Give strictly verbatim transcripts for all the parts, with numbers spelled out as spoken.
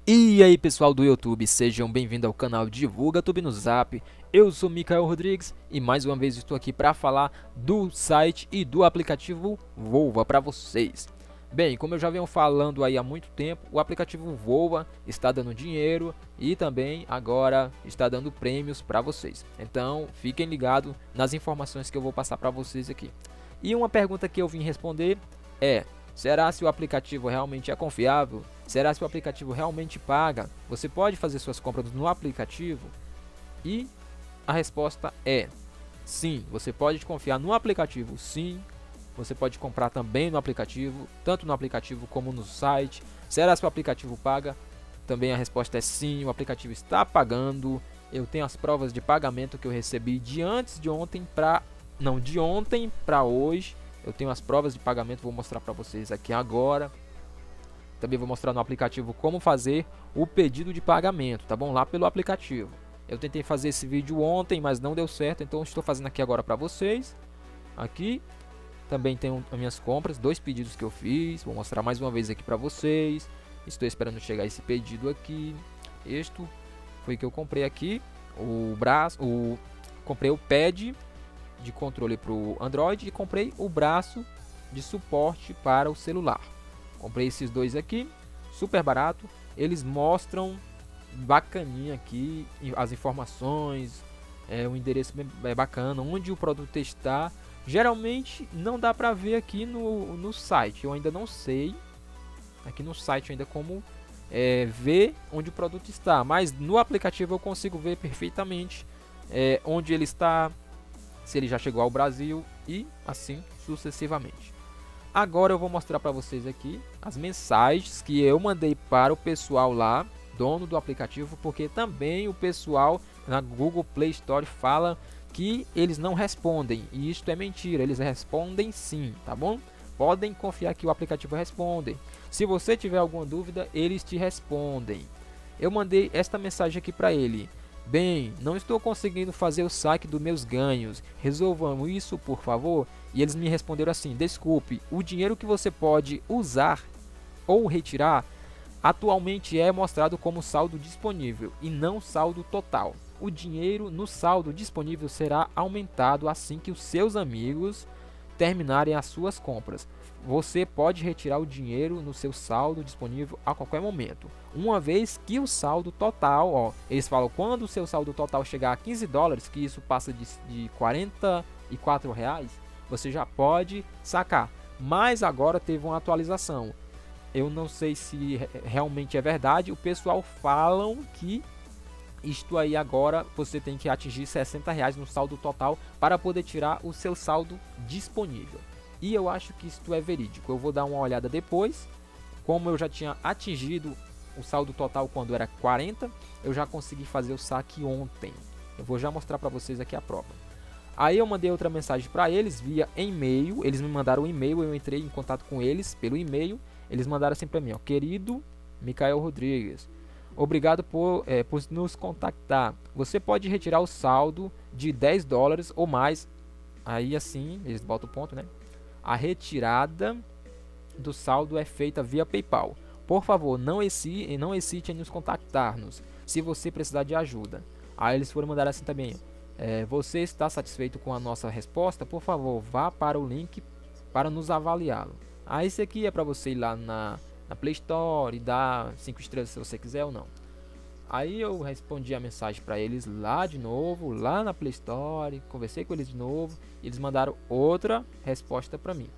E aí pessoal do YouTube, sejam bem-vindos ao canal Divulga Tube no Zap. Eu sou Micael Rodrigues e mais uma vez estou aqui para falar do site e do aplicativo Voa para vocês. Bem, como eu já venho falando aí há muito tempo, o aplicativo Voa está dando dinheiro e também agora está dando prêmios para vocês. Então fiquem ligados nas informações que eu vou passar para vocês aqui. E uma pergunta que eu vim responder é: será se o aplicativo realmente é confiável? Será se o aplicativo realmente paga? Você pode fazer suas compras no aplicativo? E a resposta é sim, você pode confiar no aplicativo, sim. Você pode comprar também no aplicativo, tanto no aplicativo como no site. Será se o aplicativo paga? Também a resposta é sim, o aplicativo está pagando. Eu tenho as provas de pagamento que eu recebi de antes de ontem para não, de ontem para hoje. Eu tenho as provas de pagamento, vou mostrar para vocês aqui agora. Também vou mostrar no aplicativo como fazer o pedido de pagamento, tá bom? Lá pelo aplicativo. Eu tentei fazer esse vídeo ontem, mas não deu certo, então estou fazendo aqui agora para vocês. Aqui também tenho as minhas compras, dois pedidos que eu fiz. Vou mostrar mais uma vez aqui para vocês. Estou esperando chegar esse pedido aqui. Este foi que eu comprei aqui, o braço, o comprei o pad de controle para o Android e comprei o braço de suporte para o celular. Comprei esses dois aqui, super barato. Eles mostram bacaninha aqui as informações, é, o endereço é bacana, onde o produto está. Geralmente não dá pra ver aqui no, no site, eu ainda não sei aqui no site ainda como é, ver onde o produto está, mas no aplicativo eu consigo ver perfeitamente é, onde ele está, se ele já chegou ao Brasil e assim sucessivamente. Agora eu vou mostrar para vocês aqui as mensagens que eu mandei para o pessoal lá, dono do aplicativo, porque também o pessoal na Google Play Store fala que eles não respondem, e isto é mentira, eles respondem sim, tá bom? Podem confiar que o aplicativo responde. Se você tiver alguma dúvida, eles te respondem. Eu mandei esta mensagem aqui para ele: bem, não estou conseguindo fazer o saque dos meus ganhos, resolvamos isso por favor? E eles me responderam assim: desculpe, o dinheiro que você pode usar ou retirar atualmente é mostrado como saldo disponível e não saldo total. O dinheiro no saldo disponível será aumentado assim que os seus amigos terminarem as suas compras. Você pode retirar o dinheiro no seu saldo disponível a qualquer momento. Uma vez que o saldo total, ó, eles falam quando o seu saldo total chegar a quinze dólares, que isso passa de, de quarenta e quatro reais, você já pode sacar. Mas agora teve uma atualização. Eu não sei se realmente é verdade. O pessoal falam que isto aí agora você tem que atingir sessenta reais no saldo total para poder tirar o seu saldo disponível. E eu acho que isto é verídico. Eu vou dar uma olhada depois. Como eu já tinha atingido o saldo total quando era quarenta, eu já consegui fazer o saque ontem. Eu vou já mostrar para vocês aqui a prova. Aí eu mandei outra mensagem para eles via e-mail. Eles me mandaram um e-mail, eu entrei em contato com eles pelo e-mail. Eles mandaram assim para mim, ó: querido Micael Rodrigues, obrigado por, é, por nos contactar. Você pode retirar o saldo de dez dólares ou mais. Aí assim, eles botam o ponto, né? A retirada do saldo é feita via PayPal. Por favor, não hesite, não hesite em nos contactar-nos se você precisar de ajuda. Aí eles foram mandar assim também: é, você está satisfeito com a nossa resposta? Por favor, vá para o link para nos avaliá-lo. Ah, esse aqui é para você ir lá na, na Play Store e dar cinco estrelas se você quiser ou não. Aí eu respondi a mensagem para eles lá de novo, lá na Play Store, conversei com eles de novo, e eles mandaram outra resposta para mim.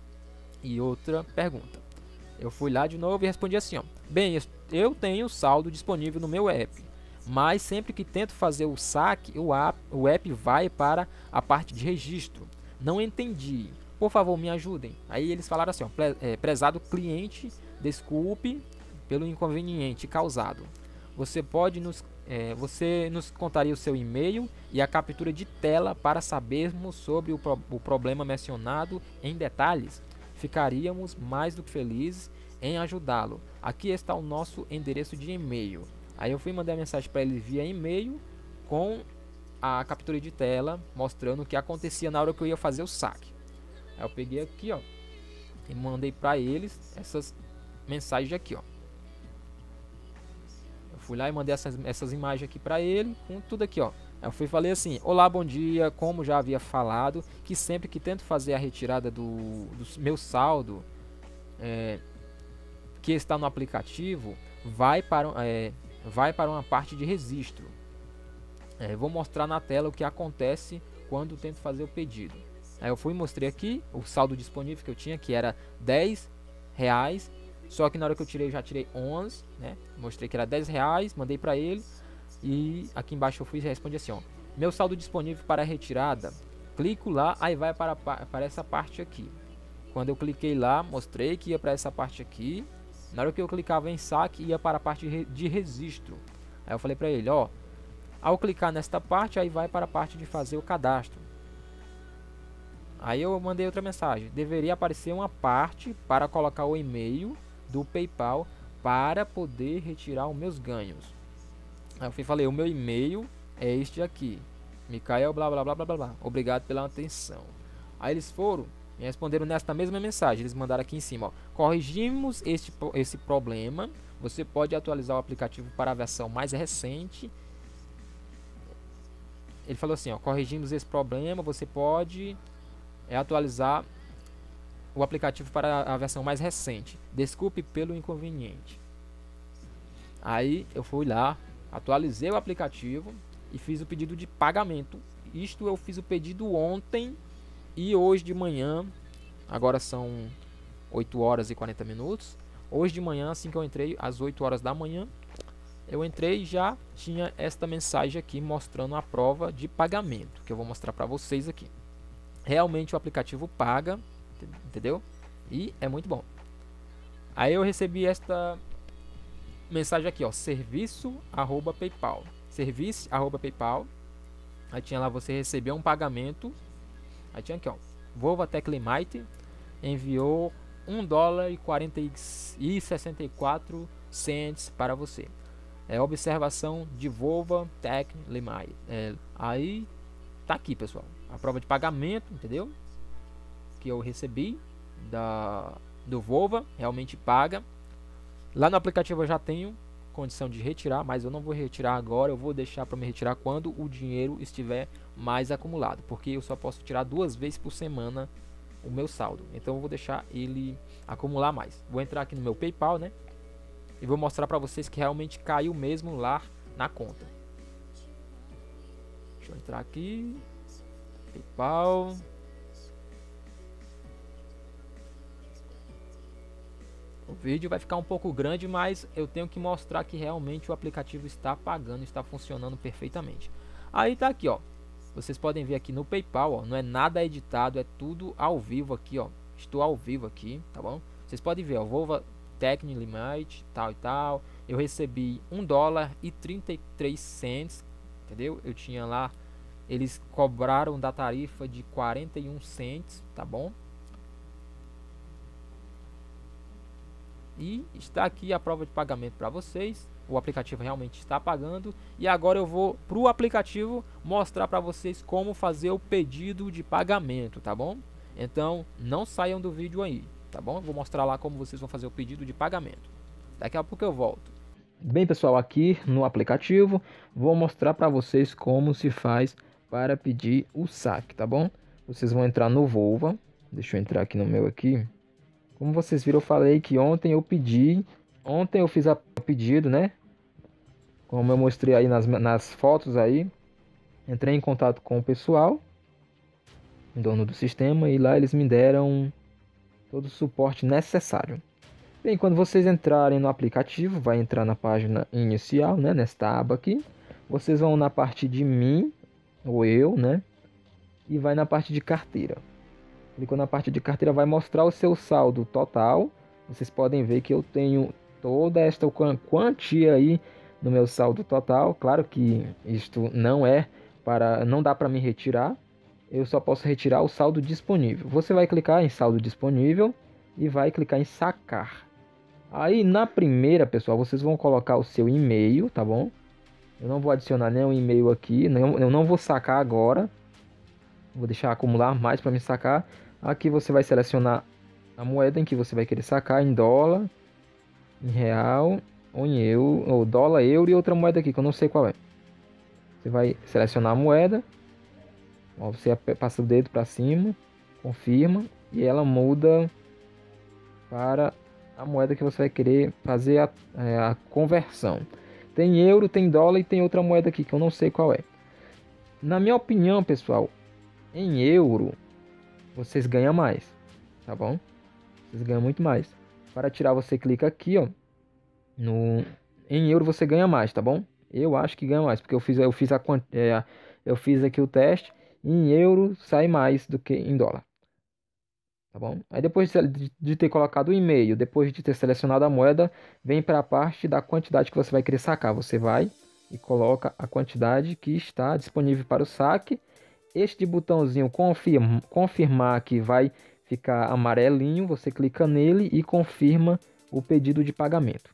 E outra pergunta. Eu fui lá de novo e respondi assim, ó: bem, eu tenho saldo disponível no meu app, mas sempre que tento fazer o saque, o app, o app vai para a parte de registro. Não entendi. Por favor, me ajudem. Aí eles falaram assim, ó: é, prezado cliente, desculpe pelo inconveniente causado. Você pode nos, é, você nos contaria o seu e-mail e a captura de tela para sabermos sobre o, pro, o problema mencionado em detalhes. Ficaríamos mais do que felizes em ajudá-lo. Aqui está o nosso endereço de e-mail. Aí eu fui mandar mensagem para ele via e-mail com a captura de tela mostrando o que acontecia na hora que eu ia fazer o saque. Aí eu peguei aqui, ó, e mandei para eles essas mensagens aqui, ó. Eu fui lá e mandei essas, essas imagens aqui para ele, com tudo aqui, ó. Eu fui e falei assim: olá, bom dia. Como já havia falado, que sempre que tento fazer a retirada do, do meu saldo é, que está no aplicativo, vai para, é, vai para uma parte de registro. É, vou mostrar na tela o que acontece quando tento fazer o pedido. Aí eu fui e mostrei aqui o saldo disponível que eu tinha, que era dez reais. Só que na hora que eu tirei, eu já tirei onze, né? Mostrei que era dez reais, mandei para ele. E aqui embaixo eu fui e respondi assim, ó: meu saldo disponível para retirada. Clico lá, aí vai para, para essa parte aqui. Quando eu cliquei lá, mostrei que ia para essa parte aqui. Na hora que eu clicava em saque, ia para a parte de registro. Aí eu falei para ele, ó, ao clicar nesta parte, aí vai para a parte de fazer o cadastro. Aí eu mandei outra mensagem: deveria aparecer uma parte para colocar o e-mail do PayPal para poder retirar os meus ganhos. Aí eu fui, falei: o meu e-mail é este aqui, Micael blá blá blá blá blá blá, obrigado pela atenção. Aí eles foram me responderam nesta mesma mensagem. Eles mandaram aqui em cima, ó: corrigimos este, esse problema, você pode atualizar o aplicativo para a versão mais recente. Ele falou assim, ó: corrigimos esse problema, você pode é, atualizar o aplicativo para a versão mais recente, desculpe pelo inconveniente. Aí eu fui lá, atualizei o aplicativo e fiz o pedido de pagamento. Isto eu fiz o pedido ontem e hoje de manhã, agora são oito horas e quarenta minutos. Hoje de manhã, assim que eu entrei, às oito horas da manhã, eu entrei e já tinha esta mensagem aqui mostrando a prova de pagamento, que eu vou mostrar para vocês aqui. Realmente o aplicativo paga, entendeu? E é muito bom. Aí eu recebi esta mensagem aqui, ó: serviço arroba PayPal. Serviço arroba PayPal. Aí tinha lá: você recebeu um pagamento. Aí tinha aqui, ó: Volva Tech Limite enviou um dólar e quarenta e sessenta e quatro cents para você. É observação de Volva Tech Limite. É, aí tá aqui, pessoal, a prova de pagamento, entendeu? Que eu recebi da do Volva, realmente paga. Lá no aplicativo eu já tenho condição de retirar, mas eu não vou retirar agora, eu vou deixar para me retirar quando o dinheiro estiver mais acumulado, porque eu só posso tirar duas vezes por semana o meu saldo, então eu vou deixar ele acumular mais. Vou entrar aqui no meu PayPal, né, e vou mostrar para vocês que realmente caiu mesmo lá na conta. Deixa eu entrar aqui, PayPal. O vídeo vai ficar um pouco grande, mas eu tenho que mostrar que realmente o aplicativo está pagando, está funcionando perfeitamente. Aí tá aqui, ó. Vocês podem ver aqui no PayPal, ó, não é nada editado, é tudo ao vivo aqui, ó. Estou ao vivo aqui, tá bom? Vocês podem ver, ó, Volva Tech Limite, tal e tal. Eu recebi um dólar e trinta e três cents, entendeu? Eu tinha lá, eles cobraram da tarifa de quarenta e um cents, tá bom? E está aqui a prova de pagamento para vocês. O aplicativo realmente está pagando. E agora eu vou para o aplicativo mostrar para vocês como fazer o pedido de pagamento, tá bom? Então não saiam do vídeo aí, tá bom? Eu vou mostrar lá como vocês vão fazer o pedido de pagamento. Daqui a pouco eu volto. Bem, pessoal, aqui no aplicativo vou mostrar para vocês como se faz para pedir o saque, tá bom? Vocês vão entrar no Volva. Deixa eu entrar aqui no meu aqui. Como vocês viram, eu falei que ontem eu pedi, ontem eu fiz o pedido, né? Como eu mostrei aí nas, nas fotos aí, entrei em contato com o pessoal, dono do sistema, e lá eles me deram todo o suporte necessário. Bem, quando vocês entrarem no aplicativo, vai entrar na página inicial, né? Nesta aba aqui, vocês vão na parte de mim, ou eu, né? E vai na parte de carteira. Clicou na parte de carteira, vai mostrar o seu saldo total. Vocês podem ver que eu tenho toda esta quantia aí no meu saldo total. Claro que isto não é para, não dá para me retirar. Eu só posso retirar o saldo disponível. Você vai clicar em saldo disponível e vai clicar em sacar. Aí na primeira, pessoal, vocês vão colocar o seu e-mail, tá bom? Eu não vou adicionar nenhum e-mail aqui, não, eu não vou sacar agora. Vou deixar acumular mais para me sacar. Aqui você vai selecionar a moeda em que você vai querer sacar, em dólar, em real, ou em euro, ou dólar, euro e outra moeda aqui que eu não sei qual é. Você vai selecionar a moeda, ó, você passa o dedo para cima, confirma e ela muda para a moeda que você vai querer fazer a, é, a conversão. Tem euro, tem dólar e tem outra moeda aqui que eu não sei qual é. Na minha opinião, pessoal, em euro vocês ganham mais, tá bom? Vocês ganham muito mais. Para tirar, você clica aqui, ó, no em euro você ganha mais, tá bom? Eu acho que ganha mais, porque eu fiz eu fiz a é, eu fiz aqui o teste, em euro sai mais do que em dólar. Tá bom? Aí depois de, de ter colocado o e-mail, depois de ter selecionado a moeda, vem para a parte da quantidade que você vai querer sacar. Você vai e coloca a quantidade que está disponível para o saque. Este botãozinho confirma, confirmar que vai ficar amarelinho, você clica nele e confirma o pedido de pagamento.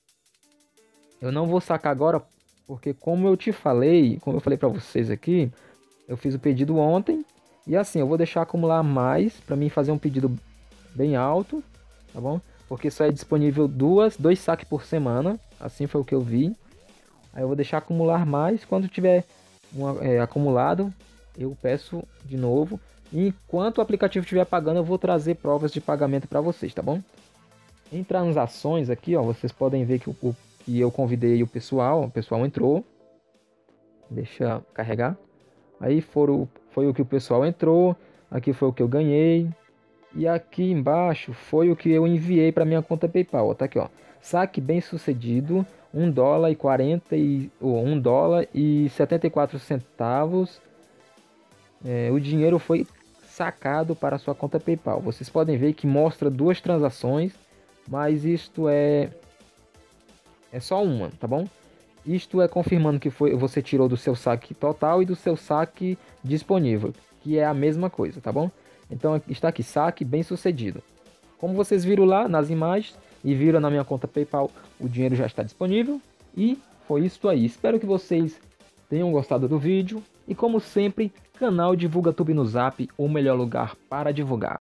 Eu não vou sacar agora porque, como eu te falei, como eu falei para vocês aqui, eu fiz o pedido ontem e assim, eu vou deixar acumular mais para mim fazer um pedido bem alto, tá bom? Porque só é disponível duas, dois saques por semana, assim foi o que eu vi. Aí eu vou deixar acumular mais, quando tiver um, é, acumulado, eu peço de novo. E enquanto o aplicativo estiver pagando, eu vou trazer provas de pagamento para vocês, tá bom? Em transações aqui, ó, vocês podem ver que, o, o, que eu convidei o pessoal, o pessoal entrou. Deixa carregar. Aí foram, foi o que o pessoal entrou, aqui foi o que eu ganhei. E aqui embaixo foi o que eu enviei para minha conta PayPal. Tá aqui, ó. Saque bem sucedido, um dólar e quarenta e ou um dólar e setenta e quatro centavos. É, o dinheiro foi sacado para a sua conta PayPal. Vocês podem ver que mostra duas transações, mas isto é é só uma, tá bom? Isto é confirmando que foi, você tirou do seu saque total e do seu saque disponível, que é a mesma coisa, tá bom? Então está aqui, saque bem sucedido. Como vocês viram lá nas imagens e viram na minha conta PayPal, o dinheiro já está disponível. E foi isso aí. Espero que vocês tenham gostado do vídeo. E como sempre, canal Divulga Tube no Zap, o melhor lugar para divulgar.